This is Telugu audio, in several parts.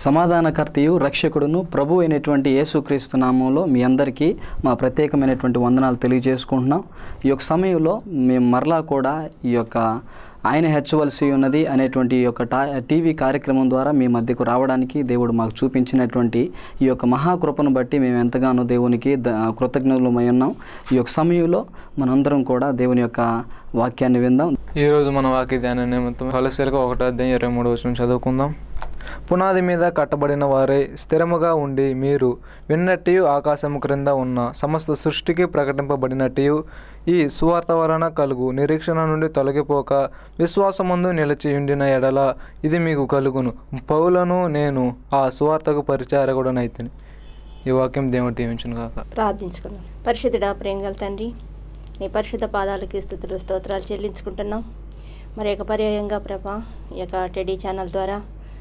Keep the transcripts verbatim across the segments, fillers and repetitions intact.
సమాధానకర్తయు రక్షకుడును ప్రభు అయినటువంటి యేసుక్రీస్తు నామంలో మీ అందరికీ మా ప్రత్యేకమైనటువంటి వందనాలు తెలియజేసుకుంటున్నాం. ఈ యొక్క సమయంలో మేము మరలా కూడా ఈ యొక్క ఆయన హెచ్చవలసి ఉన్నది అనేటువంటి ఈ యొక్క టీవీ కార్యక్రమం ద్వారా మీ మధ్యకు రావడానికి దేవుడు మాకు చూపించినటువంటి ఈ యొక్క మహాకృపను బట్టి మేము ఎంతగానో దేవునికి కృతజ్ఞులమై ఉన్నాం. ఈ యొక్క సమయంలో మనందరం కూడా దేవుని యొక్క వాక్యాన్ని విందాం. ఈరోజు మన వాక్య ధ్యాన నిమిత్తం కొలస్సీలకు ఒకటో అధ్యాయం ఇరవై మూడు వచనం చదువుకుందాం. పునాది మీద కట్టబడిన వారే స్థిరముగా ఉండి మీరు విన్నట్టు ఆకాశము క్రింద ఉన్న సమస్త సృష్టికి ప్రకటింపబడినట్టు ఈ సువార్త వలన కలుగు నిరీక్షణ నుండి తొలగిపోక విశ్వాసమందు నిలిచి ఉండిన ఎడల ఇది మీకు కలుగును. పౌలను నేను ఆ సువార్తకు పరిచారకుడనైతిని. ఈ వాక్యం దేవుడు దీవించును గాక. ప్రార్థించుకుందాం. పరిశుద్ధుడా, ప్రేమగల తండ్రి, నీ పరిశుద్ధ పాదాలకి స్తుతులు స్తోత్రాలు చెల్లించుకుంటున్నాం. మరి యొక్క పర్యాయంగా ప్రభా ఈ యొక్క టెడీ ఛానల్ ద్వారా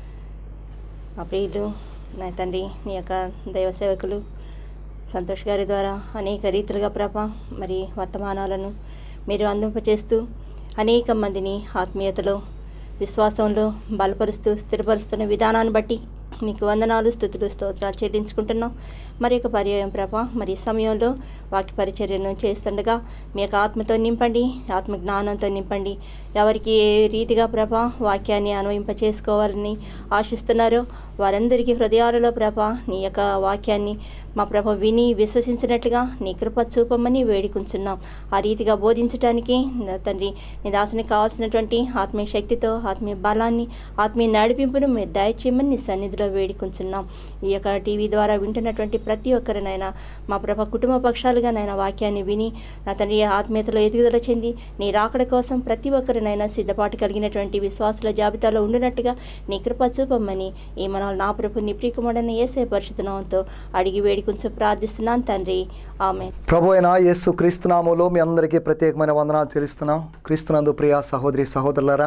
మా ప్రియులు నా తండ్రి నీ యొక్క దైవ సేవకులు సంతోష్ గారి ద్వారా అనేక రీతులుగా ప్రభా మరి వర్తమానాలను మీరు అందింపచేస్తూ అనేక మందిని ఆత్మీయతలో విశ్వాసంలో బలపరుస్తూ స్థిరపరుస్తున్న విధానాన్ని బట్టి మీకు వందనాలు స్తుతులు స్తోత్రాలు చెల్లించుకుంటున్నాం. మరి యొక్క పర్యాయం ప్రభా మరి సమయంలో వాక్య పరిచర్యను చేస్తుండగా మీ యొక్క ఆత్మతో నింపండి, ఆత్మ జ్ఞానంతో నింపండి. ఎవరికి ఏ రీతిగా ప్రభా వాక్యాన్ని అన్వయింప చేసుకోవాలని ఆశిస్తున్నారో వారందరికీ హృదయాలలో ప్రభా నీ యొక్క వాక్యాన్ని మా ప్రభ విని విశ్వసించినట్లుగా నీ కృప చూపమని వేడుకుంటున్నాం. ఆ రీతిగా బోధించడానికి తండ్రి నీ దాసునికి కావాల్సినటువంటి ఆత్మీయ శక్తితో ఆత్మీయ బలాన్ని ఆత్మీయ నడిపింపును మీరు దయచేయమని నీ సన్నిధిలో వేడుకుంటున్నాం. ఈ యొక్క టీవీ ద్వారా వింటున్నటువంటి ప్రతి ఒక్కరినైనా మా ప్రభ కుటుంబ పక్షాలుగా నైనా వాక్యాన్ని విని నా తండ్రి ఆత్మీయతలో ఎదుగుదల చెంది నీ రాకడ కోసం ప్రతి ఒక్కరినైనా సిద్ధపాటు కలిగినటువంటి విశ్వాసుల జాబితాలో ఉండినట్టుగా నీ కృప చూపమని ఈ మన నా ప్రభు నీ ప్రియకుమారుడైన యేసే పరిశుద్ధ నామముతో అడిగి వేడుకుంటూ ప్రార్థిస్తున్నాను తండ్రి, ఆమేన్. ప్రభు అయిన యేసు క్రీస్తు నామములో మీ అందరికీ ప్రత్యేకమైన వందనాలు తెలుస్తున్నాం. క్రీస్తునందు ప్రియ సహోదరి సహోదరులారా,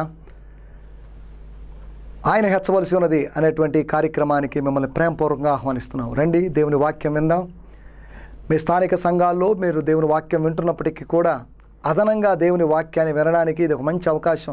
ఆయన హెచ్చవలసి ఉన్నది అనేటువంటి కార్యక్రమానికి మిమ్మల్ని ప్రేమపూర్వకంగా ఆహ్వానిస్తున్నాం. రండి, దేవుని వాక్యం విందాం. మీ స్థానిక సంఘాల్లో మీరు దేవుని వాక్యం వింటున్నప్పటికీ కూడా అదనంగా దేవుని వాక్యాన్ని వినడానికి ఇది ఒక మంచి అవకాశం.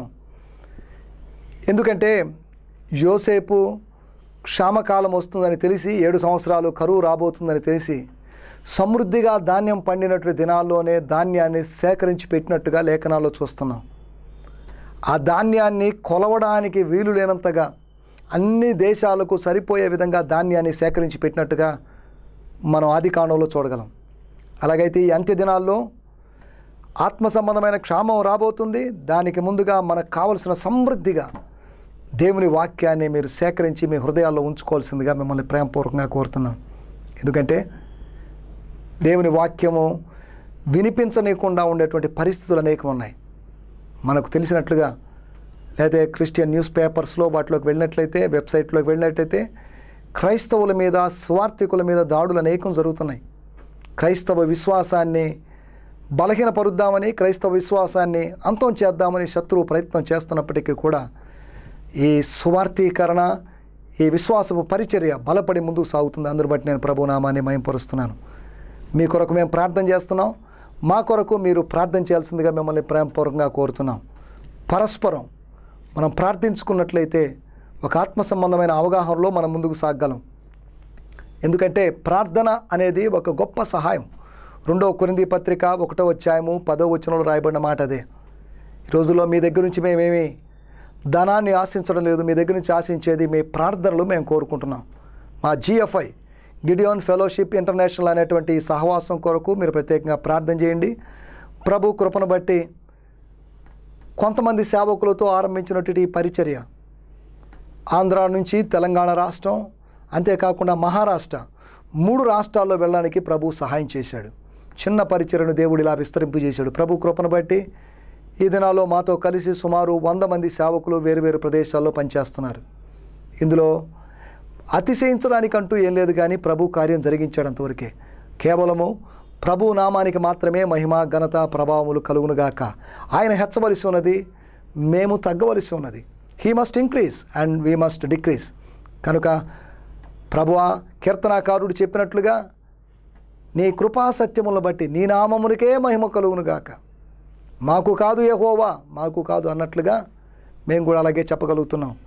ఎందుకంటే యోసేపు క్షామకాలం వస్తుందని తెలిసి, ఏడు సంవత్సరాలు కరువు రాబోతుందని తెలిసి సమృద్ధిగా ధాన్యం పండినటువంటి దినాల్లోనే ధాన్యాన్ని సేకరించి పెట్టినట్టుగా లేఖనాల్లో చూస్తున్నాం. ఆ ధాన్యాన్ని కొలవడానికి వీలు లేనంతగా అన్ని దేశాలకు సరిపోయే విధంగా ధాన్యాన్ని సేకరించి పెట్టినట్టుగా మనం ఆదికాండంలో చూడగలం. అలాగైతే ఈ అంత్య దినాల్లో ఆత్మ సంబంధమైన క్షామం రాబోతుంది. దానికి ముందుగా మనకు కావలసిన సమృద్ధిగా దేవుని వాక్యాన్ని మీరు సేకరించి మీ హృదయాల్లో ఉంచుకోవాల్సిందిగా మిమ్మల్ని ప్రేమపూర్వకంగా కోరుతున్నాను. ఎందుకంటే దేవుని వాక్యము వినిపించనీయకుండా ఉండేటువంటి పరిస్థితులు అనేకం ఉన్నాయి. మనకు తెలిసినట్లుగా లేదా క్రిస్టియన్ న్యూస్ పేపర్స్లో వాటిలోకి వెళ్ళినట్లయితే, వెబ్సైట్లోకి వెళ్ళినట్లయితే క్రైస్తవుల మీద, స్వార్థికుల మీద దాడులు అనేకం జరుగుతున్నాయి. క్రైస్తవ విశ్వాసాన్ని బలహీనపరుద్దామని, క్రైస్తవ విశ్వాసాన్ని అంతం చేద్దామని శత్రువు ప్రయత్నం చేస్తున్నప్పటికీ కూడా ఈ స్వార్థీకరణ, ఈ విశ్వాసపు పరిచర్య బలపడి ముందుకు సాగుతుంది. అందుని బట్టి నేను ప్రభునామాన్ని మహింపరుస్తున్నాను. మీ కొరకు మేము ప్రార్థన చేస్తున్నాం. మా కొరకు మీరు ప్రార్థన చేయాల్సిందిగా మిమ్మల్ని ప్రేమపూర్వకంగా కోరుతున్నాం. పరస్పరం మనం ప్రార్థించుకున్నట్లయితే ఒక ఆత్మ సంబంధమైన అవగాహనలో మనం ముందుకు సాగలం. ఎందుకంటే ప్రార్థన అనేది ఒక గొప్ప సహాయం. రెండవ కొరింథీ పత్రిక ఒకటో అధ్యాయము పదో వచనంలో రాయబడిన మాట అదే. ఈ రోజుల్లో మీ దగ్గర నుంచి మేమేమి ధనాన్ని ఆశించడం లేదు. మీ దగ్గర నుంచి ఆశించేది మీ ప్రార్థనలు మేము కోరుకుంటున్నాం. మా జిఎఫ్ఐ గిడియోన్ ఫెలోషిప్ ఇంటర్నేషనల్ అనేటువంటి సహవాసం కొరకు మీరు ప్రత్యేకంగా ప్రార్థన చేయండి. ప్రభు కృపను బట్టి కొంతమంది సేవకులతో ఆరంభించినటువంటి ఈ పరిచర్య ఆంధ్ర నుంచి తెలంగాణ రాష్ట్రం, అంతేకాకుండా మహారాష్ట్ర, మూడు రాష్ట్రాల్లో వెళ్ళడానికి ప్రభు సహాయం చేశాడు. చిన్న పరిచర్యను దేవుడు ఇలా విస్తరింపు చేశాడు. ప్రభు కృపను బట్టి ఈ దినాల్లో మాతో కలిసి సుమారు వంద మంది సేవకులు వేరువేరు ప్రదేశాల్లో పనిచేస్తున్నారు. ఇందులో అతిశయించడానికంటూ ఏం లేదు, కానీ ప్రభు కార్యం జరిగించాడు అంతవరకే. కేవలము ప్రభు నామానికి మాత్రమే మహిమ, ఘనత, ప్రభావములు కలుగునుగాక. ఆయన హెచ్చవలసి ఉన్నది, మేము తగ్గవలసి ఉన్నది. He must increase and we must decrease. కనుక ప్రభువా, కీర్తనాకారుడు చెప్పినట్లుగా నీ కృపా సత్యములను బట్టి నీ నామమునికే మహిమ కలుగునుగాక. మాకు కాదు యెహోవా, మాకు కాదు అన్నట్లుగా మేము కూడా అలాగే చెప్పగలుగుతున్నాం.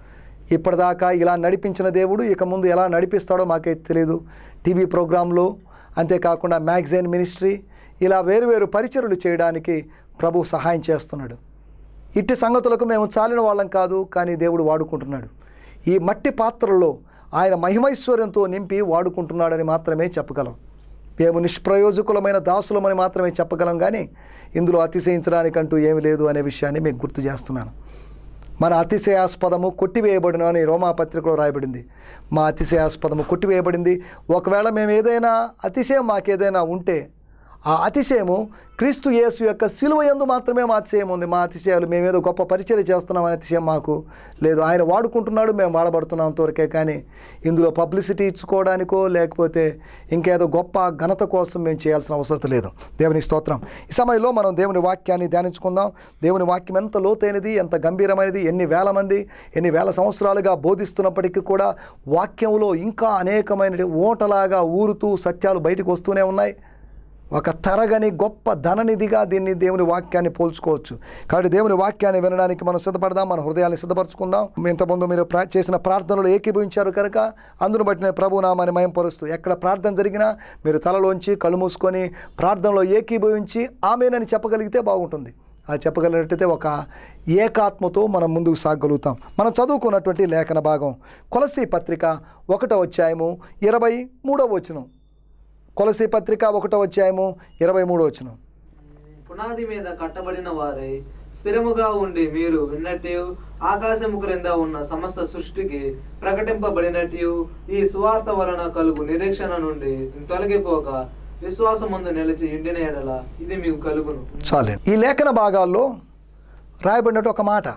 ఇప్పటిదాకా ఇలా నడిపించిన దేవుడు ఇక ముందు ఎలా నడిపిస్తాడో మాకే తెలియదు. టీవీ ప్రోగ్రాంలు, అంతేకాకుండా మ్యాగజైన్ మినిస్ట్రీ, ఇలా వేరువేరు పరిచర్యలు చేయడానికి ప్రభు సహాయం చేస్తున్నాడు. ఇట్టి సంగతులకు మేము చాలిన వాళ్ళం కాదు, కానీ దేవుడు వాడుకుంటున్నాడు. ఈ మట్టి పాత్రల్లో ఆయన మహిమైశ్వర్యంతో నింపి వాడుకుంటున్నాడని మాత్రమే చెప్పగలం. మేము నిష్ప్రయోజకులమైన దాసులమని మాత్రమే చెప్పగలం, కానీ ఇందులో అతిశయించడానికంటూ ఏమీ లేదు అనే విషయాన్ని మీకు గుర్తు చేస్తున్నాను. మన అతిశయాస్పదము కొట్టివేయబడిన అని రోమాపత్రికలో రాయబడింది. మా అతిశయాస్పదము కొట్టివేయబడింది. ఒకవేళ మేము ఏదైనా అతిశయం మాకేదైనా ఉంటే ఆ అతిశయము క్రీస్తు యేసు యొక్క సిలువ యందు మాత్రమే మా అతిశయం ఉంది. మా అతిశయాలు మేమేదో గొప్ప పరిచర్య చేస్తున్నాం అనే అతిశయం మాకు లేదు. ఆయన వాడుకుంటున్నాడు, మేము వాడబడుతున్నాం అంతవరకే, కానీ ఇందులో పబ్లిసిటీ ఇచ్చుకోవడానికో లేకపోతే ఇంకేదో గొప్ప ఘనత కోసం మేము చేయాల్సిన అవసరం లేదు. దేవుని స్తోత్రం. ఈ సమయంలో మనం దేవుని వాక్యాన్ని ధ్యానించుకుందాం. దేవుని వాక్యం ఎంత లోతైనది, ఎంత గంభీరమైనది, ఎన్ని వేల మంది ఎన్ని వేల సంవత్సరాలుగా బోధిస్తున్నప్పటికీ కూడా వాక్యంలో ఇంకా అనేకమైన ఓటలాగా ఊరుతూ సత్యాలు బయటకు వస్తూనే ఉన్నాయి. ఒక తరగని గొప్ప ధననిధిగా దీన్ని దేవుని వాక్యాన్ని పోల్చుకోవచ్చు. కాబట్టి దేవుని వాక్యాన్ని వినడానికి మనం సిద్ధపడదాం, మన హృదయాన్ని సిద్ధపరచుకుందాం. ఇంతకుముందు మీరు ప్రా చేసిన ప్రార్థనలు ఏకీభవించారు కనుక అందును బట్టి నేను ప్రభు నామాన్ని మహిమపరుస్తూ, ఎక్కడ ప్రార్థన జరిగినా మీరు తలలోంచి కళ్ళు మూసుకొని ప్రార్థనలో ఏకీభవించి ఆమేనని చెప్పగలిగితే బాగుంటుంది. అది చెప్పగలిగినట్టయితే ఒక ఏకాత్మతో మనం ముందుకు సాగగలుగుతాం. మనం చదువుకున్నటువంటి లేఖన భాగం కొలసీ పత్రిక ఒకటో అధ్యాయము ఇరవై మూడవ వచనం. కొలసీ పత్రిక ఒకటో అధ్యాయము ఇరవై మూడో వచనం. పునాది మీద కట్టబడిన వారై స్థిరముగా ఉండి మీరు విన్నట్టు ఆకాశము క్రింద ఉన్న సమస్త సృష్టికి ప్రకటింపబడినట్టు ఈ సువార్త వలన కలుగు నిరీక్షణ నుండి తొలగిపోక విశ్వాసమందు నిలిచి ఇండిన ఎడల ఇది మీకు కలుగును. చాలే. ఈ లేఖన భాగాల్లో రాయబడినట్టు ఒక మాట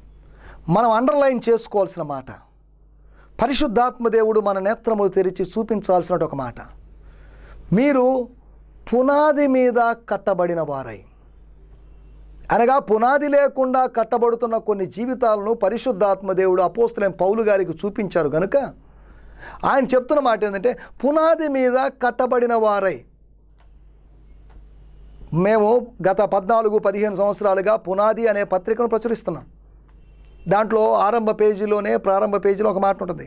మనం అండర్లైన్ చేసుకోవాల్సిన మాట, పరిశుద్ధాత్మ దేవుడు మన నేత్రములు తెరిచి చూపించాల్సిన ఒక మాట. మీరు పునాది మీద కట్టబడిన వారై, అనగా పునాది లేకుండా కట్టబడుతున్న కొన్ని జీవితాలను పరిశుద్ధాత్మ దేవుడు అపోస్తలుడైన పౌలు గారికి చూపించారు కనుక ఆయన చెప్తున్న మాట ఏంటంటే పునాది మీద కట్టబడిన వారై. మేము గత పద్నాలుగు పదిహేను సంవత్సరాలుగా పునాది అనే పత్రికను ప్రచురిస్తున్నాం. దాంట్లో ఆరంభ పేజీలోనే ప్రారంభ పేజీలో ఒక మాట ఉంటుంది,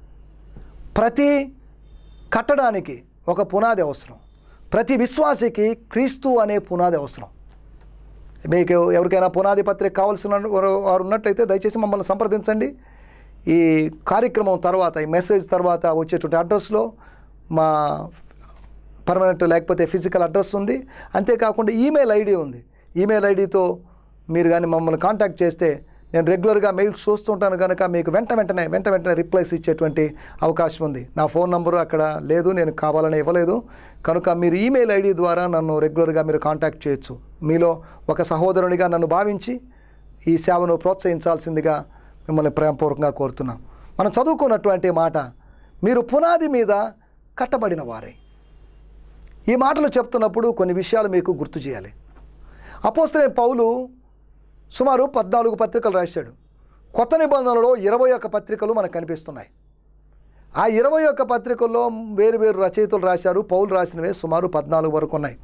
ప్రతి కట్టడానికి ఒక పునాది అవసరం, ప్రతి విశ్వాసికి క్రీస్తు అనే పునాది అవసరం. మీకు ఎవరికైనా పునాది పత్రిక కావాల్సిన వారు ఉన్నట్లయితే దయచేసి మమ్మల్ని సంప్రదించండి. ఈ కార్యక్రమం తర్వాత, ఈ మెసేజ్ తర్వాత వచ్చేటువంటి అడ్రస్లో మా పర్మనెంట్ లేకపోతే ఫిజికల్ అడ్రస్ ఉంది. అంతేకాకుండా ఈమెయిల్ ఐడి ఉంది. ఈమెయిల్ ఐడితో మీరు కానీ మమ్మల్ని కాంటాక్ట్ చేస్తే నేను రెగ్యులర్గా మెయిల్స్ చూస్తుంటాను కనుక మీకు వెంట వెంటనే వెంట వెంటనే రిప్లైస్ ఇచ్చేటువంటి అవకాశం ఉంది. నా ఫోన్ నంబరు అక్కడ లేదు, నేను కావాలని ఇవ్వలేదు కనుక మీరు ఈమెయిల్ ఐడి ద్వారా నన్ను రెగ్యులర్గా మీరు కాంటాక్ట్ చేయొచ్చు. మీలో ఒక సహోదరునిగా నన్ను భావించి ఈ సేవను ప్రోత్సహించాల్సిందిగా మిమ్మల్ని ప్రేమపూర్వకంగా కోరుతున్నాం. మనం చదువుకున్నటువంటి మాట, మీరు పునాది మీద కట్టబడిన వారే. ఈ మాటలు చెప్తున్నప్పుడు కొన్ని విషయాలు మీకు గుర్తు చేయాలి. అపోస్తలుడైన పౌలు సుమారు పద్నాలుగు పత్రికలు రాశాడు. కొత్త నిబంధనలో ఇరవై ఒక్క పత్రికలు మనకు కనిపిస్తున్నాయి. ఆ ఇరవై ఒక్క పత్రికల్లో వేరు వేరు రచయితలు రాశారు. పౌలు రాసినవే సుమారు పద్నాలుగు వరకు ఉన్నాయి.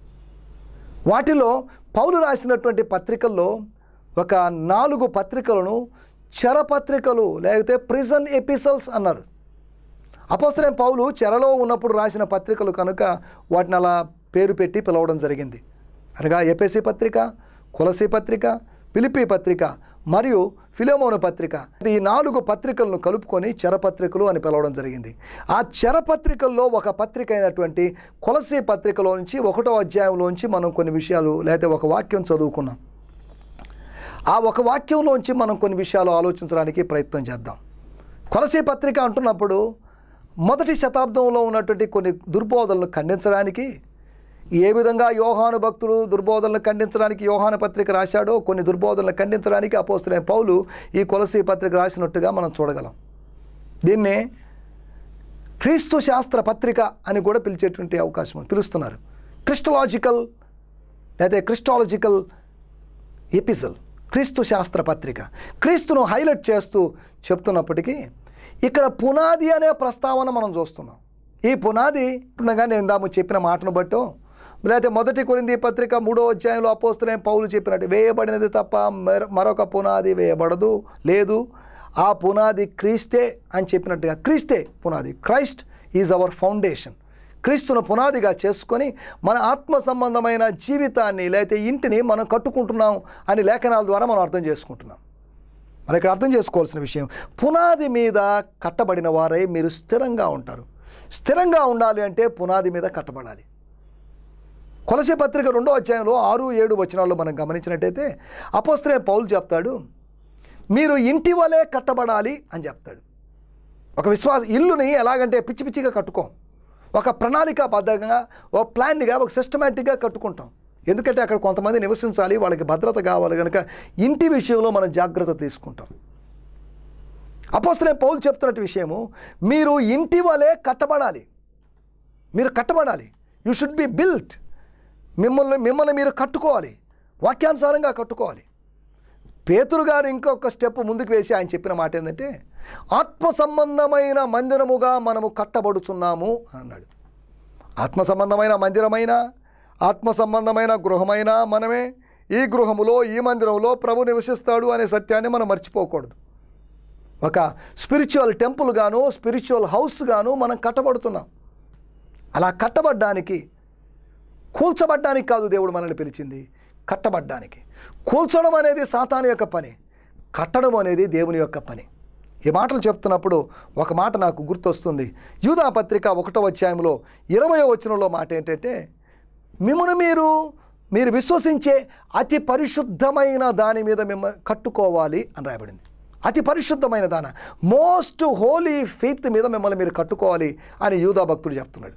వాటిలో పౌలు రాసినటువంటి పత్రికల్లో ఒక నాలుగు పత్రికలను చెర పత్రికలు లేకపోతే ప్రిజన్ ఎపిసల్స్ అన్నారు. అపోస్తలుడైన పౌలు చెరలో ఉన్నప్పుడు రాసిన పత్రికలు కనుక వాటిని అలా పేరు పెట్టి పిలవడం జరిగింది. అనగా ఎఫెసీ పత్రిక, కొలసీ పత్రిక, ఫిలిప్పీ పత్రిక మరియు ఫిలెమోను పత్రిక, ఈ నాలుగు పత్రికలను కలుపుకొని చెరపత్రికలు అని పిలవడం జరిగింది. ఆ చెరపత్రికల్లో ఒక పత్రిక అయినటువంటి కొలసీ పత్రికలో నుంచి ఒకటో అధ్యాయంలోంచి మనం కొన్ని విషయాలు లేకపోతే ఒక వాక్యం చదువుకున్నాం. ఆ ఒక వాక్యంలోంచి మనం కొన్ని విషయాలు ఆలోచించడానికి ప్రయత్నం చేద్దాం. కొలసీ పత్రిక అంటున్నప్పుడు మొదటి శతాబ్దంలో ఉన్నటువంటి కొన్ని దుర్బోధనలను ఖండించడానికి, ఏ విధంగా యోహాను భక్తుడు దుర్బోధనలు ఖండించడానికి యోహాను పత్రిక రాశాడో కొన్ని దుర్బోధనలు ఖండించడానికి అపోస్తలుడైన పౌలు ఈ కొలసీ పత్రిక రాసినట్టుగా మనం చూడగలం. దీన్నే క్రీస్తు శాస్త్ర పత్రిక అని కూడా పిలిచేటువంటి అవకాశం ఉంది, పిలుస్తున్నారు. క్రిస్టలాజికల్ లేదా క్రిస్టాలజికల్ ఎపిసల్, క్రీస్తు శాస్త్ర పత్రిక. క్రీస్తును హైలైట్ చేస్తూ చెప్తున్నప్పటికీ ఇక్కడ పునాది అనే ప్రస్తావన మనం చూస్తున్నాం. ఈ పునాది ఉండగా నేను దాము చెప్పిన మాటను బట్టో లేకపోతే మొదటి కొరింథీ పత్రిక మూడో అధ్యాయంలో అపోస్తలుడైన పౌలు చెప్పినట్టు వేయబడినది తప్ప మరొక పునాది వేయబడదు లేదు. ఆ పునాది క్రీస్తే అని చెప్పినట్టుగా క్రీస్తే పునాది. Christ is our foundation. క్రీస్తును పునాదిగా చేసుకొని మన ఆత్మ సంబంధమైన జీవితాన్ని లేకపోతే ఇంటిని మనం కట్టుకుంటున్నాం అని లేఖనాల ద్వారా మనం అర్థం చేసుకుంటున్నాం. మరి ఇక్కడ అర్థం చేసుకోవాల్సిన విషయం, పునాది మీద కట్టబడిన వారై మీరు స్థిరంగా ఉంటారు. స్థిరంగా ఉండాలి అంటే పునాది మీద కట్టబడాలి. కొలసీ పత్రిక రెండో అధ్యాయంలో ఆరు ఏడు వచనాల్లో మనం గమనించినట్టయితే అపోస్తలుడైన పౌలు చెప్తాడు, మీరు ఇంటి వలె కట్టబడాలి అని చెప్తాడు. ఒక విశ్వాస ఇల్లుని ఎలాగంటే పిచ్చి పిచ్చిగా కట్టుకోం, ఒక ప్రణాళికాబద్ధంగా, ఒక ప్లాన్గా, ఒక సిస్టమేటిక్గా కట్టుకుంటాం. ఎందుకంటే అక్కడ కొంతమంది నివసించాలి, వాళ్ళకి భద్రత కావాలి కనుక ఇంటి విషయంలో మనం జాగ్రత్త తీసుకుంటాం. అపోస్తలుడైన పౌలు చెప్తున్నట్టు విషయము, మీరు ఇంటి వలె కట్టబడాలి. మీరు కట్టబడాలి. You should be built. మిమ్మల్ని మిమ్మల్ని మీరు కట్టుకోవాలి, వాక్యానుసారంగా కట్టుకోవాలి. పేతురు గారు ఇంకొక స్టెప్ ముందుకు వేసి ఆయన చెప్పిన మాట ఏంటంటే, ఆత్మ సంబంధమైన మందిరముగా మనము కట్టబడుచున్నాము అన్నాడు. ఆత్మ సంబంధమైన మందిరమైన, ఆత్మ సంబంధమైన గృహమైన మనమే. ఈ గృహములో, ఈ మందిరంలో ప్రభు నివసిస్తాడు అనే సత్యాన్ని మనం మర్చిపోకూడదు. ఒక స్పిరిచువల్ టెంపుల్ గాను, స్పిరిచువల్ హౌస్ గాను మనం కట్టబడుతున్నాం. అలా కట్టబడ్డానికి, కూల్చబడ్డానికి కాదు దేవుడు మనల్ని పిలిచింది, కట్టబడ్డానికి. కూల్చడం అనేది సాతాను యొక్క పని, కట్టడం అనేది దేవుని యొక్క పని. ఈ మాటలు చెప్తున్నప్పుడు ఒక మాట నాకు గుర్తొస్తుంది. యూదా పత్రిక ఒకటో అధ్యాయంలో ఇరవయో వచనంలో మాట ఏంటంటే, మిమ్మల్ని మీరు మీరు విశ్వసించే అతి పరిశుద్ధమైన దాని మీద మిమ్మల్ని కట్టుకోవాలి అని రాయబడింది. అతి పరిశుద్ధమైన దాన, మోస్ట్ హోలీ ఫెయిత్ మీద మిమ్మల్ని మీరు కట్టుకోవాలి అని యూదా భక్తుడు చెప్తున్నాడు.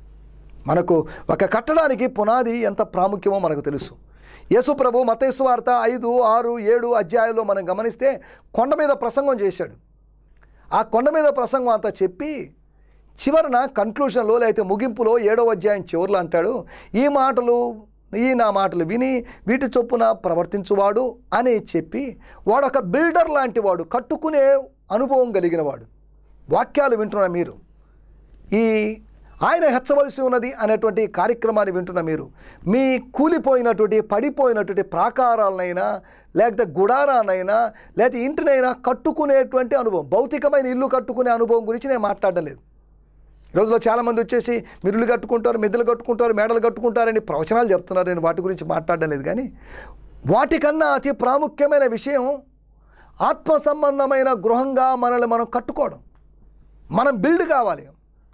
మనకు ఒక కట్టడానికి పునాది ఎంత ప్రాముఖ్యమో మనకు తెలుసు. యేసు ప్రభు మత్తయి సువార్త ఐదు ఆరు ఏడు అధ్యాయంలో మనం గమనిస్తే కొండ మీద ప్రసంగం చేశాడు. ఆ కొండ మీద ప్రసంగం అంతా చెప్పి చివరన కన్క్లూషన్లో లేకపోతే ముగింపులో ఏడవ అధ్యాయం చివరిలో అంటాడు, ఈ మాటలు ఈ నా మాటలు విని వీటి చొప్పున ప్రవర్తించువాడు అని చెప్పి, వాడు ఒక బిల్డర్ లాంటి వాడు, కట్టుకునే అనుభవం కలిగిన వాడు. వాక్యాలు వింటున్న మీరు, ఈ ఆయన హెచ్చవలసి ఉన్నది అనేటువంటి కార్యక్రమాన్ని వింటున్న మీరు, మీ కూలిపోయినటువంటి పడిపోయినటువంటి ప్రాకారాలనైనా లేకపోతే గుడారానైనా లేకపోతే ఇంటినైనా కట్టుకునేటువంటి అనుభవం, భౌతికమైన ఇల్లు కట్టుకునే అనుభవం గురించి నేను మాట్లాడడం లేదు. ఈరోజులో చాలామంది వచ్చేసి మీరు ఇల్లు కట్టుకుంటారు, మిద్దెలు కట్టుకుంటారు, మేడలు కట్టుకుంటారని ప్రవచనాలు చెప్తున్నారు. నేను వాటి గురించి మాట్లాడడం లేదు. కానీ వాటికన్నా అతి ప్రాముఖ్యమైన విషయం ఆత్మ సంబంధమైన గృహంగా మనల్ని మనం కట్టుకోవడం. మనం బిల్డ్ కావాలి.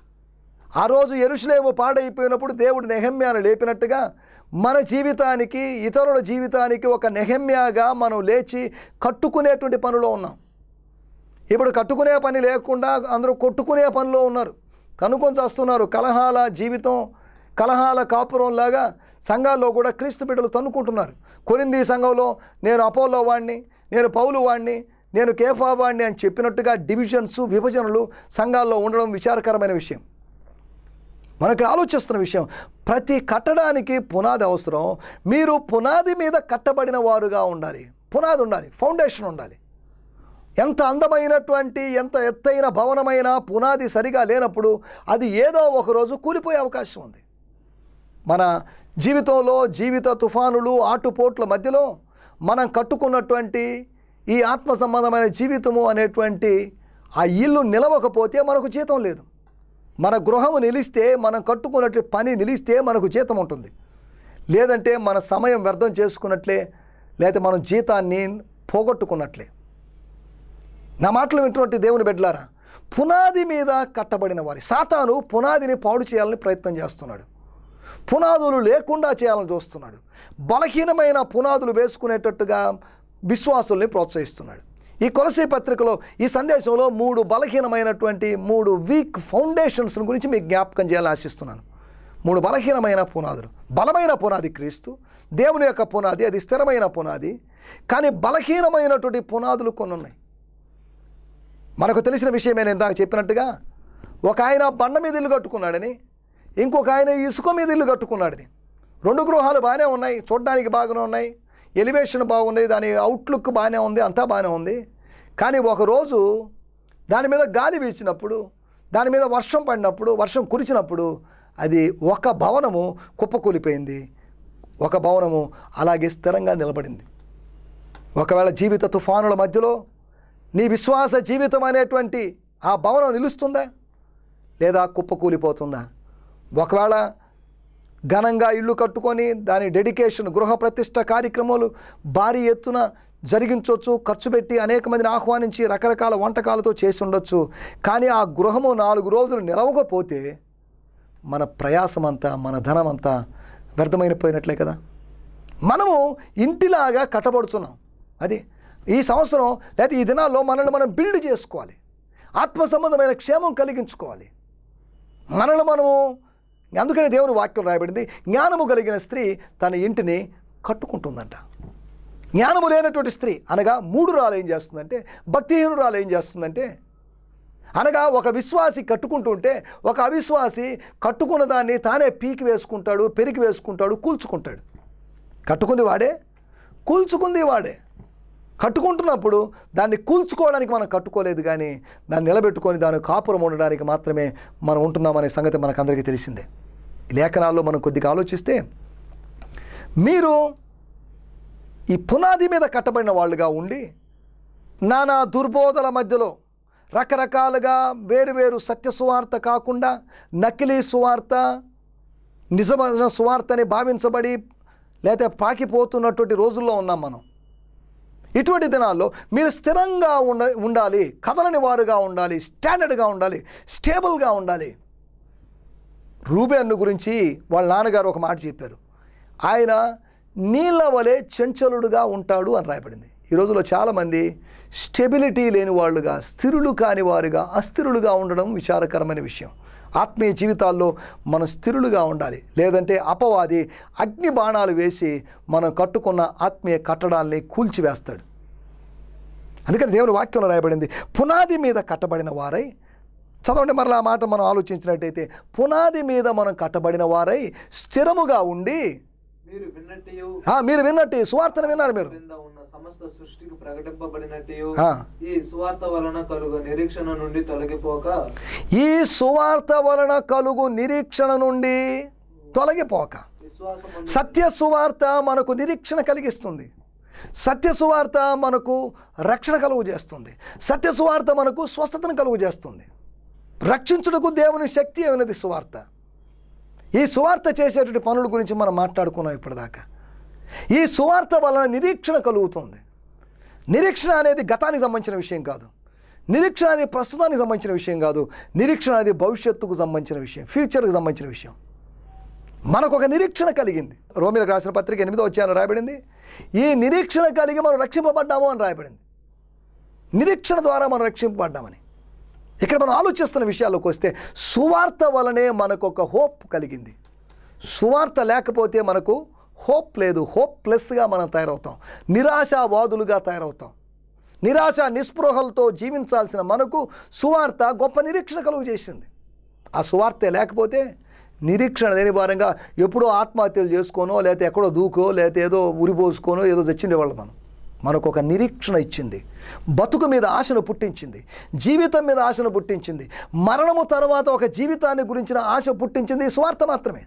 ఆ రోజు యెరూషలేము పాడైపోయినప్పుడు దేవుడు నెహెమ్యాను లేపినట్టుగా మన జీవితానికి, ఇతరుల జీవితానికి ఒక నెహెమ్యాగా మనం లేచి కట్టుకునేటువంటి పనిలో ఉన్నాం. ఇప్పుడు కట్టుకునే పని లేకుండా అందరూ కొట్టుకునే పనిలో ఉన్నారు, కనుకొని చేస్తున్నారు. కలహాల జీవితం, కలహాల కాపురంలాగా సంఘాల్లో కూడా క్రీస్తు బిడ్డలు తన్నుకుంటున్నారు. కొరింథీ సంఘంలో నేను అపోలో వాడిని, నేను పౌలు వాడిని, నేను కేఫా వాడిని అని చెప్పినట్టుగా డివిజన్స్, విభజనలు సంఘాల్లో ఉండడం విచారకరమైన విషయం. మనకి ఆలోచిస్తున్న విషయం, ప్రతి కట్టడానికి పునాది అవసరం. మీరు పునాది మీద కట్టబడిన వారుగా ఉండాలి. పునాది ఉండాలి, ఫౌండేషన్ ఉండాలి. ఎంత అందమైనటువంటి, ఎంత ఎత్తైన భవనమైన పునాది సరిగా లేనప్పుడు అది ఏదో ఒకరోజు కూలిపోయే అవకాశం ఉంది. మన జీవితంలో జీవిత తుఫానులు, ఆటుపోట్ల మధ్యలో మనం కట్టుకున్నటువంటి ఈ ఆత్మ సంబంధమైన జీవితము అనేటువంటి ఆ ఇల్లు నిలవకపోతే మనకు జీతం లేదు. మన గృహము నిలిస్తే, మనం కట్టుకున్నట్టు పని నిలిస్తే మనకు జీతం ఉంటుంది. లేదంటే మన సమయం వ్యర్థం చేసుకున్నట్లే, లేదా మనం జీతాన్ని పోగొట్టుకున్నట్లే. నా మాటలు వింటున్నట్టు దేవుని బిడ్డలారా, పునాది మీద కట్టబడిన వారి, సాతాను పునాదిని పాడు చేయాలని ప్రయత్నం చేస్తున్నాడు. పునాదులు లేకుండా చేయాలని చూస్తున్నాడు. బలహీనమైన పునాదులు వేసుకునేటట్టుగా విశ్వాసుల్ని ప్రోత్సహిస్తున్నాడు. ఈ కొలసీ పత్రికలో, ఈ సందేశంలో మూడు బలహీనమైనటువంటి, మూడు వీక్ ఫౌండేషన్స్ గురించి మీకు జ్ఞాపకం చేయాలని ఆశిస్తున్నాను. మూడు బలహీనమైన పునాదులు. బలమైన పునాది క్రీస్తు, దేవుని యొక్క పునాది, అది స్థిరమైన పునాది. కానీ బలహీనమైనటువంటి పునాదులు కొన్ని ఉన్నాయి. మనకు తెలిసిన విషయమే, నేను ఇందాక చెప్పినట్టుగా ఒక ఆయన బండ మీద ఇల్లు కట్టుకున్నాడని, ఇంకొక ఆయన ఇసుక మీద ఇల్లు కట్టుకున్నాడని. రెండు గృహాలు బాగానే ఉన్నాయి, చూడడానికి బాగానే ఉన్నాయి, ఎలివేషన్ బాగుంది, దాని అవుట్లుక్ బాగానే ఉంది, అంతా బాగానే ఉంది. కానీ ఒకరోజు దాని మీద గాలి వీచినప్పుడు, దాని మీద వర్షం పడినప్పుడు, వర్షం కురిచినప్పుడు అది ఒక భవనము కుప్పకూలిపోయింది, ఒక భవనము అలాగే స్థిరంగా నిలబడింది. ఒకవేళ జీవిత తుఫానుల మధ్యలో, నీ విశ్వాస జీవితం అనేటువంటి ఆ భవనం నిలుస్తుందా లేదా కుప్పకూలిపోతుందా? ఒకవేళ ఘనంగా ఇల్లు కట్టుకొని దాని డెడికేషన్ గృహ ప్రతిష్ట కార్యక్రమాలు భారీ ఎత్తున జరిగించవచ్చు, ఖర్చు పెట్టి అనేక మందిని ఆహ్వానించి రకరకాల వంటకాలతో చేసి ఉండొచ్చు. కానీ ఆ గృహము నాలుగు రోజులు నిలవకపోతే మన ప్రయాసమంతా మన ధనమంతా వ్యర్థమైపోయినట్లే కదా. మనము ఇంటిలాగా కట్టబడుతున్నాం. అది ఈ సంవత్సరం లేకపోతే ఈ దినాల్లో మనల్ని మనం బిల్డ్ చేసుకోవాలి, ఆత్మ సంబంధమైన క్షేమం కలిగించుకోవాలి మనల్ని మనము. అందుకనే దేవుని వాక్యం రాయబడింది, జ్ఞానము కలిగిన స్త్రీ తన ఇంటిని కట్టుకుంటుందంట. జ్ఞానము లేనటువంటి స్త్రీ అనగా మూఢురాలు ఏం చేస్తుందంటే, భక్తిహీనురాలు ఏం చేస్తుందంటే, అనగా ఒక విశ్వాసి కట్టుకుంటుంటే ఒక అవిశ్వాసి కట్టుకున్న దాన్ని తానే పీకి వేసుకుంటాడు, పెరికి వేసుకుంటాడు, కూల్చుకుంటాడు. కట్టుకుంది వాడే, కూల్చుకుంది వాడే. కట్టుకుంటున్నప్పుడు దాన్ని కూల్చుకోవడానికి మనం కట్టుకోలేదు, కానీ దాన్ని నిలబెట్టుకొని దాని కాపురం ఉండడానికి మాత్రమే మనం ఉంటున్నామనే సంగతి మనకు అందరికీ తెలిసిందే. ఈ లేఖనాల్లో మనం కొద్దిగా ఆలోచిస్తే, మీరు ఈ పునాది మీద కట్టబడిన వాళ్ళుగా ఉండి నానా దుర్బోధల మధ్యలో రకరకాలుగా వేరువేరు సత్య సువార్త కాకుండా నకిలీ సువార్త, నిజమైన సువార్త అని భావించబడి లేకపోతే పాకిపోతున్నటువంటి రోజుల్లో ఉన్నాం మనం. ఇటువంటి దినాల్లో మీరు స్థిరంగా ఉండ ఉండాలి కదలని వారుగా ఉండాలి, స్టాండర్డ్గా ఉండాలి, స్టేబుల్గా ఉండాలి. రూబేను గురించి వాళ్ళ నాన్నగారు ఒక మాట చెప్పారు, ఆయన నీళ్ళ వలె చంచలుడుగా ఉంటాడు అని రాయబడింది. ఈ రోజుల్లో చాలామంది స్టెబిలిటీ లేని వాళ్ళుగా, స్థిరులు కాని వారుగా, అస్థిరులుగా ఉండడం విచారకరమైన విషయం. ఆత్మీయ జీవితాల్లో మనం స్థిరులుగా ఉండాలి, లేదంటే అపవాది అగ్ని బాణాలు వేసి మనం కట్టుకున్న ఆత్మీయ కట్టడాల్ని కూల్చివేస్తాడు. అందుకని దేవుని వాక్యంలో రాయబడింది, పునాది మీద కట్టబడిన వారై, చదవండి మరలా ఆ మాట మనం ఆలోచించినట్టయితే, పునాది మీద మనం కట్టబడిన వారై స్థిరముగా ఉండి, మీరు విన్నట్టు మీరు విన్నట్టు సువార్తను విన్నారు, మీరు సమస్త సృష్టికి ప్రకటింపబడినట్టు ఆ. ఈ సువార్త వలన కలుగు నిరీక్షణ నుండి తొలగిపోక ఈ సువార్త వలన కలుగు నిరీక్షణ నుండి తొలగిపోక. విశ్వాసం సత్య సువార్త మనకు నిరీక్షణ కలిగిస్తుంది, సత్య సువార్త మనకు రక్షణ కలుగు చేస్తుంది, సత్య సువార్త మనకు స్వస్థతను కలుగు చేస్తుంది. రక్షించుటకు దేవుని శక్తి అయినది సువార్త. ఈ సువార్త చేసేటువంటి పనుల గురించి మనం మాట్లాడుకున్నాం ఇప్పటిదాకా. ఈ సువార్త వలన నిరీక్షణ కలుగుతుంది. నిరీక్షణ అనేది గతానికి సంబంధించిన విషయం కాదు, నిరీక్షణ అనేది ప్రస్తుతానికి సంబంధించిన విషయం కాదు, నిరీక్షణ అనేది భవిష్యత్తుకు సంబంధించిన విషయం, ఫ్యూచర్కి సంబంధించిన విషయం. మనకు ఒక నిరీక్షణ కలిగింది. రోమీలకు రాసిన పత్రిక ఎనిమిదో అధ్యాయంలో రాయబడింది, ఈ నిరీక్షణ కలిగి మనం రక్షింపబడ్డాము అని రాయబడింది. నిరీక్షణ ద్వారా మనం రక్షింపబడ్డామని. ఇక్కడ మనం ఆలోచిస్తున్న విషయాల్లోకి వస్తే, సువార్త వలనే మనకు ఒక హోప్ కలిగింది. సువార్త లేకపోతే మనకు హోప్ లేదు, హోప్ ప్లస్గా మనం తయారవుతాం, నిరాశావాదులుగా తయారవుతాం. నిరాశ నిస్పృహలతో జీవించాల్సిన మనకు సువార్త గొప్ప నిరీక్షణ కలుగు చేసింది. ఆ సువార్తే లేకపోతే నిరీక్షణ లేని భారంగా ఎప్పుడో ఆత్మహత్యలు చేసుకోనో, లేకపోతే ఎక్కడో దూకో, లేకపోతే ఏదో ఉరిపోసుకోనో ఏదో చచ్చిండేవాళ్ళు. మనం మనకు ఒక నిరీక్షణ ఇచ్చింది, బతుకు మీద ఆశను పుట్టించింది, జీవితం మీద ఆశను పుట్టించింది, మరణము తర్వాత ఒక జీవితాన్ని గురించిన ఆశ పుట్టించింది ఈ సువార్త మాత్రమే.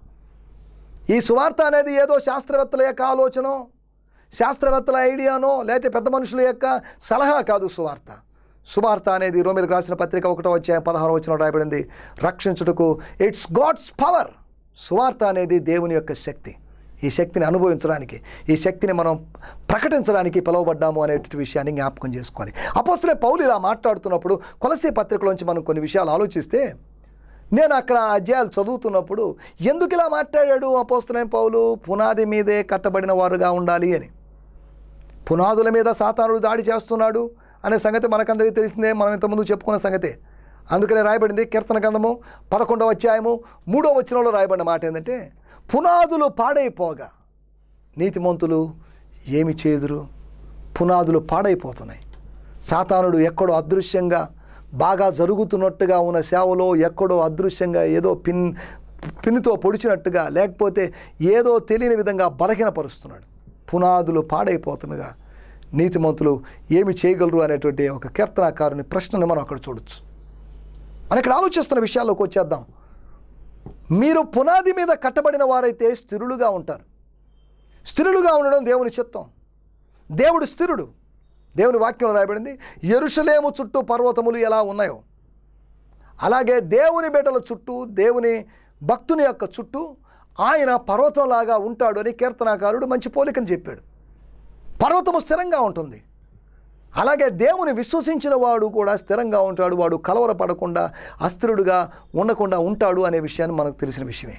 ఈ సువార్త అనేది ఏదో శాస్త్రవేత్తల యొక్క ఆలోచన, శాస్త్రవేత్తల ఐడియానో, లేకపోతే పెద్ద మనుషుల యొక్క సలహా కాదు. సువార్త సువార్త అనేది రోమీలకు రాసిన పత్రిక ఒకటో అధ్యాయం పదహారో వచనంలో రాయబడింది, రక్షించుటకు ఇట్స్ గాడ్స్ పవర్. సువార్త అనేది దేవుని యొక్క శక్తి. ఈ శక్తిని అనుభవించడానికి, ఈ శక్తిని మనం ప్రకటించడానికి పిలువబడ్డాము అనేటువంటి విషయాన్ని జ్ఞాపకం చేసుకోవాలి. అపోస్తలుడైన పౌలు ఇలా మాట్లాడుతున్నప్పుడు కొలస్సీ పత్రికలోంచి మనం కొన్ని విషయాలు ఆలోచిస్తే, నేను అక్కడ అధ్యాయాలు చదువుతున్నప్పుడు ఎందుకు ఇలా మాట్లాడాడు అపోస్తలుడైన పౌలు, పునాది మీదే కట్టబడిన వారుగా ఉండాలి అని. పునాదుల మీద సాతానుడు దాడి చేస్తున్నాడు అనే సంగతి మనకందరికీ తెలిసిందే, మనం ఇంతకుముందు చెప్పుకున్న సంగతే. అందుకనే రాయబడింది కీర్తన గ్రంథము పదకొండవ అధ్యాయము మూడో వచనంలో రాయబడిన మాట ఏంటంటే, పునాదులు పాడైపోగా నీతిమంతులు ఏమి చేదురు. పునాదులు పాడైపోతున్నాయి. సాతానుడు ఎక్కడో అదృశ్యంగా బాగా జరుగుతున్నట్టుగా ఉన్న సేవలో ఎక్కడో అదృశ్యంగా ఏదో పిన్ పిన్నుతో పొడిచినట్టుగా, లేకపోతే ఏదో తెలియని విధంగా బలహీనపరుస్తున్నాడు. పునాదులు పాడైపోతుండగా నీతిమంతులు ఏమి చేయగలరు అనేటువంటి ఒక కీర్తనాకారుని ప్రశ్నను మనం అక్కడ చూడొచ్చు. మనం ఇక్కడ ఆలోచిస్తున్న విషయాల్లోకి వచ్చేద్దాం. మీరు పునాది మీద కట్టబడిన వారైతే స్థిరులుగా ఉంటారు. స్థిరులుగా ఉండడం దేవుని చిత్తం. దేవుడు స్థిరుడు. దేవుని వాక్యంలో రాయబడింది, యెరూషలేము చుట్టూ పర్వతములు ఎలా ఉన్నాయో అలాగే దేవుని బిడ్డల చుట్టూ, దేవుని భక్తుని యొక్క చుట్టూ ఆయన పర్వతంలాగా ఉంటాడు అని కీర్తనాకారుడు మంచి పోలికను చెప్పాడు. పర్వతము స్థిరంగా ఉంటుంది, అలాగే దేవుని విశ్వసించిన వాడు కూడా స్థిరంగా ఉంటాడు, వాడు కలవరపడకుండా అస్థిరుడుగా ఉండకుండా ఉంటాడు అనే విషయాన్ని మనకు తెలిసిన విషయమే.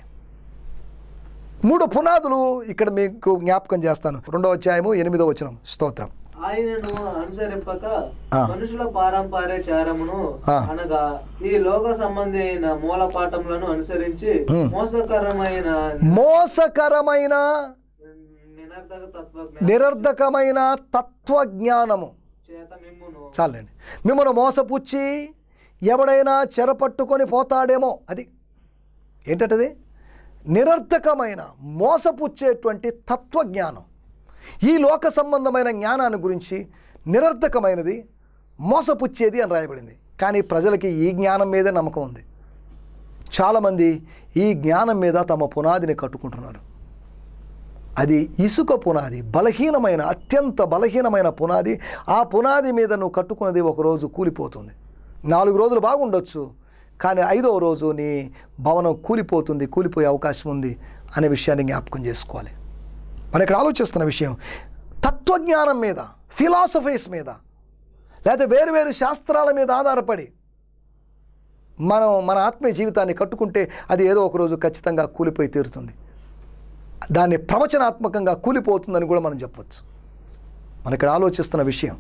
మూడు పునాదులు ఇక్కడ మీకు జ్ఞాపకం చేస్తాను. రెండవ అధ్యాయము ఎనిమిదవ వచనం. స్తోత్రం. ఆయనను అనుసరింపక మనుషుల పారంపర్యాచారమును అనగా ఈ లోక సంబంధి అయిన మూలపాఠములను అనుసరించి మోసకరమైన మోసకరమైన నిరర్ధక తత్వ నిరర్ధకమైన తత్వజ్ఞానము చేత మిమ్మును చాలండి మిమ్మల్ని మోసపుచ్చి ఎవడైనా చెరపట్టుకొని పోతాడేమో. అది ఏంటంటది? నిరర్థకమైన మోసపుచ్చేటువంటి తత్వజ్ఞానం. ఈ లోక సంబంధమైన జ్ఞానాన్ని గురించి నిరర్థకమైనది, మోసపుచ్చేది అని రాయబడింది. కానీ ప్రజలకి ఈ జ్ఞానం మీదే నమ్మకం ఉంది. చాలామంది ఈ జ్ఞానం మీద తమ పునాదిని కట్టుకుంటున్నారు. అది ఇసుక పునాది, బలహీనమైన, అత్యంత బలహీనమైన పునాది. ఆ పునాది మీద నువ్వు కట్టుకున్నది ఒకరోజు కూలిపోతుంది. నాలుగు రోజులు బాగుండొచ్చు, కానీ ఐదవ రోజు నీ భవనం కూలిపోతుంది, కూలిపోయే అవకాశం ఉంది అనే విషయాన్ని జ్ఞాపకం చేసుకోవాలి. మనం ఇక్కడ ఆలోచిస్తున్న విషయం తత్వజ్ఞానం మీద, ఫిలాసఫీస్ మీద, లేకపోతే వేరు వేరు శాస్త్రాల మీద ఆధారపడి మనం మన ఆత్మీయ జీవితాన్ని కట్టుకుంటే అది ఏదో ఒకరోజు ఖచ్చితంగా కూలిపోయి తీరుతుంది. దాన్ని ప్రవచనాత్మకంగా కూలిపోతుందని కూడా మనం చెప్పవచ్చు. మనం ఇక్కడ ఆలోచిస్తున్న విషయం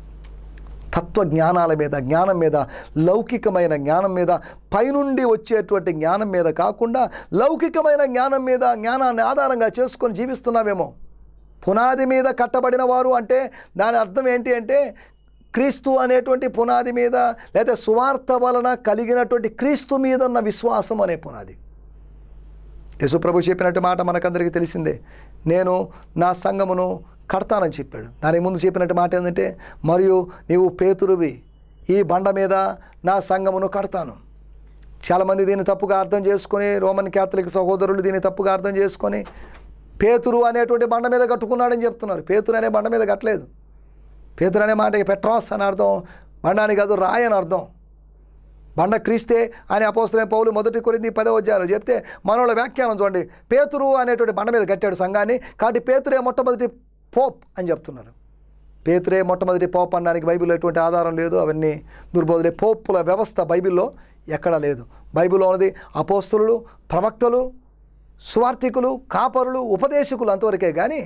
తత్వజ్ఞానాల మీద, జ్ఞానం మీద, లౌకికమైన జ్ఞానం మీద, పైనుండి వచ్చేటువంటి జ్ఞానం మీద కాకుండా లౌకికమైన జ్ఞానం మీద, జ్ఞానాన్ని ఆధారంగా చేసుకొని జీవిస్తున్నామేమో. పునాది మీద కట్టబడిన వారు అంటే దాని అర్థం ఏంటి అంటే క్రీస్తు అనేటువంటి పునాది మీద, లేదా సువార్త వలన కలిగినటువంటి క్రీస్తు మీద ఉన్న విశ్వాసం అనే పునాది. యేసుప్రభు చెప్పినట్టు మాట మనకందరికీ తెలిసిందే. నేను నా సంఘమును కడతానని చెప్పాడు. దానికి ముందు చెప్పినట్టు మాట ఏంటంటే, మరియు నీవు పేతురువి, ఈ బండ మీద నా సంఘమును కడతాను. చాలామంది దీన్ని తప్పుగా అర్థం చేసుకొని, రోమన్ క్యాథలిక్ సహోదరులు దీన్ని తప్పుగా అర్థం చేసుకొని పేతురు అనేటువంటి బండ మీద కట్టుకున్నాడని చెప్తున్నారు. పేతురు అనే బండ మీద కట్టలేదు. పేతురు అనే మాటకి పెట్రాస్ అని అర్థం, బండానికి కాదు రాయి అని అర్థం. బండ క్రీస్తే అని అపోస్తలుడైన పౌలు మొదటి కొరింథీ పదవ అధ్యాయంలో చెప్తే మనోళ్ళ వ్యాఖ్యానం చూడండి. పేతురు అనేటువంటి బండ మీద కట్టాడు సంఘాన్ని, కాబట్టి పేతురే మొట్టమొదటి పోప్ అని చెప్తున్నారు. పేతురే మొట్టమొదటి పోప్ అనడానికి బైబిల్లో ఎటువంటి ఆధారం లేదు. అవన్నీ దుర్బోధలే. పోపుల వ్యవస్థ బైబిల్లో ఎక్కడా లేదు. బైబిల్లో ఉన్నది అపోస్తలులు, ప్రవక్తలు, సువార్థికులు, కాపరులు, ఉపదేశకులు అంతవరకే. కానీ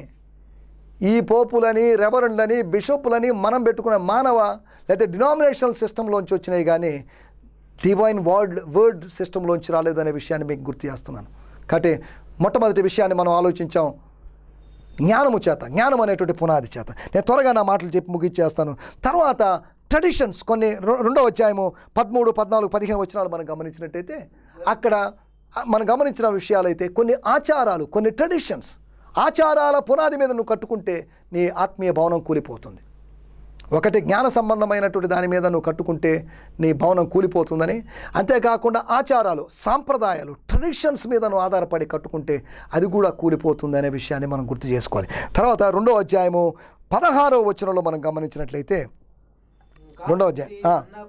ఈ పోపులని, రెవరెండ్లని, బిషపులని మనం పెట్టుకున్న మానవ లేదా డినామినేషనల్ సిస్టంలోంచి వచ్చినాయి, కానీ డివైన్ వర్డ్ వర్డ్ సిస్టంలోంచి రాలేదనే విషయాన్ని మీకు గుర్తు చేస్తున్నాను. కాబట్టి మొట్టమొదటి విషయాన్ని మనం ఆలోచించాం జ్ఞానము చేత, జ్ఞానం అనేటువంటి పునాది చేత. నేను త్వరగా నా మాటలు చెప్పి ముగిచ్చేస్తాను. తర్వాత ట్రెడిషన్స్, కొన్ని రెండో అధ్యాయము పదమూడు పద్నాలుగు పదిహేను వచనాలు మనం గమనించినట్టయితే అక్కడ మనం గమనించిన విషయాలైతే కొన్ని ఆచారాలు, కొన్ని ట్రెడిషన్స్, ఆచారాల పునాది మీద నువ్వు కట్టుకుంటే నీ ఆత్మీయ భవనం కూలిపోతుంది. ఒకటి జ్ఞాన సంబంధమైనటువంటి దాని మీద నువ్వు కట్టుకుంటే నీ భవనం కూలిపోతుందని, అంతేకాకుండా ఆచారాలు, సాంప్రదాయాలు, ట్రెడిషన్స్ మీద నువ్వు ఆధారపడి కట్టుకుంటే అది కూడా కూలిపోతుంది అనే విషయాన్ని మనం గుర్తు చేసుకోవాలి. తర్వాత రెండో అధ్యాయము పదహారవ వచనంలో మనం గమనించినట్లయితే, రెండో అధ్యాయం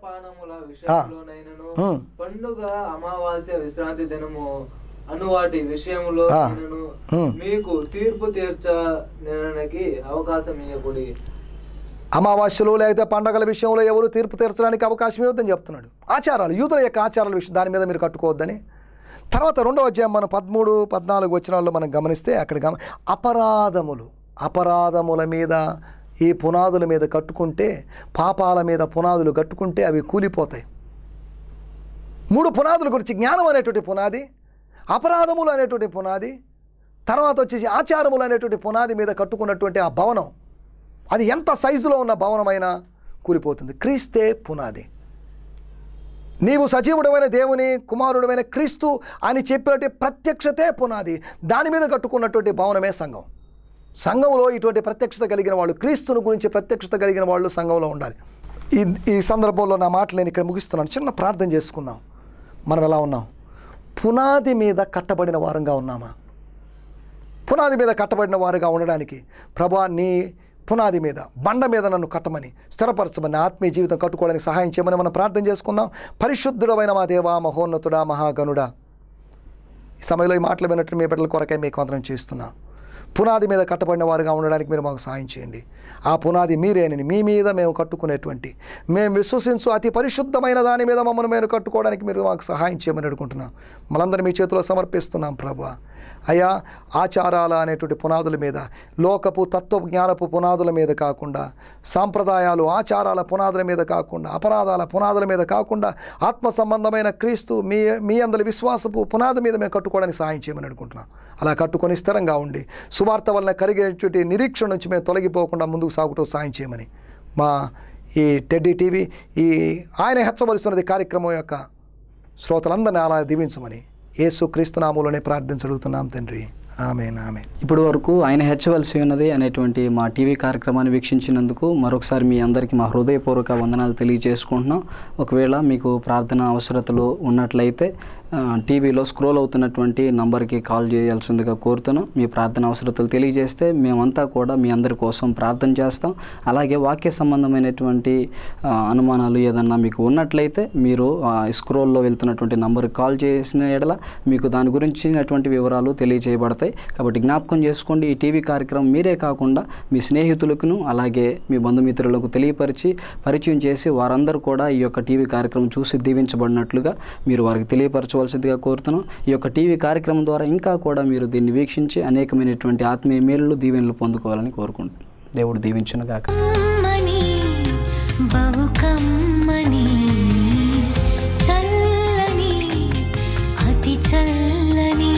పండుగ, అమావాస్య, విశ్రాంతి దినము అను వాటి విషయంలో మీకు తీర్పు తీర్చడానికి అవకాశం ఇవ్వకూడి. అమావాస్యలు లేకపోతే పండగల విషయంలో ఎవరు తీర్పు తీర్చడానికి అవకాశం ఇవ్వద్దని చెప్తున్నాడు. ఆచారాలు, యూదుల యొక్క ఆచారాల విషయం, దాని మీద మీరు కట్టుకోవద్దని. తర్వాత రెండవ అధ్యాయం మనం పదమూడు పద్నాలుగు వచనాల్లో మనం గమనిస్తే అక్కడ గమ అపరాధములు, అపరాధముల మీద, ఈ పునాదుల మీద కట్టుకుంటే, పాపాల మీద పునాదులు కట్టుకుంటే అవి కూలిపోతాయి. మూడు పునాదుల గురించి, జ్ఞానం అనేటువంటి పునాది, అపరాధములు అనేటువంటి పునాది, తర్వాత వచ్చేసి ఆచారములు అనేటువంటి పునాది మీద కట్టుకున్నటువంటి ఆ భవనం, అది ఎంత సైజులో ఉన్న భవనమైనా కూలిపోతుంది. క్రీస్తే పునాది. నీవు సజీవుడమైన దేవుని కుమారుడమైన క్రీస్తు అని చెప్పినట్టు ప్రత్యక్షతే పునాది. దాని మీద కట్టుకున్నటువంటి భవనమే సంఘం. సంఘంలో ఇటువంటి ప్రత్యక్షత కలిగిన వాళ్ళు, క్రీస్తుని గురించి ప్రత్యక్షత కలిగిన వాళ్ళు సంఘంలో ఉండాలి. ఈ ఈ సందర్భంలో నా మాటలు నేను ఇక్కడ ముగిస్తున్నాను. చిన్న ప్రార్థన చేసుకుందాం. మనం ఎలా ఉన్నాం? పునాది మీద కట్టబడిన వారంగా ఉన్నామా? పునాది మీద కట్టబడిన వారుగా ఉండడానికి ప్రభువా నీ పునాది మీద బండ మీద నన్ను కట్టమని స్థిరపరచమని ఆత్మీయ జీవితం కట్టుకోవడానికి సహాయం చేయమని మనం ప్రార్థన చేసుకుందాం. పరిశుద్ధుడమైన మా దేవా, మహోన్నతుడా, మహాగణుడా, ఈ సమయంలో ఈ మాటలు విన్నట్టు మీ బిడ్డల కొరకై మీకు వందనం చేస్తున్నా. పునాది మీద కట్టబడిన వారుగా ఉండడానికి మీరు మాకు సహాయం చేయండి. ఆ పునాది మీరేనని, మీ మీద మేము కట్టుకునేటువంటి, మేము విశ్వసించు అతి పరిశుద్ధమైన దాని మీద మమ్మల్ని మేము కట్టుకోవడానికి మీరు మాకు సహాయం చేయమని అడుగుకుంటున్నాం. మనందరం మీ చేతిలో సమర్పిస్తున్నాం ప్రభువా. అయ్యా, ఆచారాల అనేటువంటి పునాదుల మీద, లోకపు తత్వజ్ఞానపు పునాదుల మీద కాకుండా, సాంప్రదాయాలు ఆచారాల పునాదుల మీద కాకుండా, అపరాధాల పునాదుల మీద కాకుండా, ఆత్మ సంబంధమైన క్రీస్తు మీ మీ అందరి విశ్వాసపు పునాది మీద మేము కట్టుకోవడానికి సహాయం చేయమని అడుగుకుంటున్నాం. అలా కట్టుకొని స్థిరంగా ఉండి సువార్త వలన కలిగేటువంటి నిరీక్షణ నుంచి మేము తొలగిపోకుండా ముందుకు సాగుతూ సాయం చేయమని మా ఈ టెడ్డీ టీవీ ఈ ఆయన హెచ్చవలసినది కార్యక్రమం యొక్క శ్రోతలందరినీ అలా దీవించమని యేసు క్రీస్తు నామములోనే ప్రార్థించడుగుతున్నాం తండ్రి. ఆమేన్, ఆమేన్. ఇప్పుడు వరకు ఆయన హెచ్చవలసి ఉన్నది అనేటువంటి మా టీవీ కార్యక్రమాన్ని వీక్షించినందుకు మరొకసారి మీ అందరికీ మా హృదయపూర్వక వందనాలు తెలియజేసుకుంటున్నాం. ఒకవేళ మీకు ప్రార్థన అవసరతలు ఉన్నట్లయితే టీవీలో స్క్రోల్ అవుతున్నటువంటి నంబర్కి కాల్ చేయాల్సిందిగా కోరుతున్నాం. మీ ప్రార్థన అవసరతలు తెలియజేస్తే మేమంతా కూడా మీ అందరి కోసం ప్రార్థన చేస్తాం. అలాగే వాక్య సంబంధమైనటువంటి అనుమానాలు ఏదన్నా మీకు ఉన్నట్లయితే మీరు స్క్రోల్లో వెళ్తున్నటువంటి నంబర్కి కాల్ చేసిన ఎడల మీకు దాని గురించినటువంటి వివరాలు తెలియజేయబడతాయి. కాబట్టి జ్ఞాపకం చేసుకోండి, ఈ టీవీ కార్యక్రమం మీరే కాకుండా మీ స్నేహితులకును అలాగే మీ బంధుమిత్రులకు తెలియపరిచి పరిచయం చేసి వారందరూ కూడా ఈ యొక్క టీవీ కార్యక్రమం చూసి దీవించబడినట్లుగా మీరు వారికి తెలియపరచవలసిందిగా కోరుతున్నాం. ఈ యొక్క టీవీ కార్యక్రమం ద్వారా ఇంకా కూడా మీరు దీన్ని వీక్షించి అనేకమైనటువంటి ఆత్మీయ మేలులు దీవెనలు పొందుకోవాలని కోరుకుంటున్నాం. దేవుడు దీవించునుగాక. బహుకమ్మని చల్లని అతి చల్లని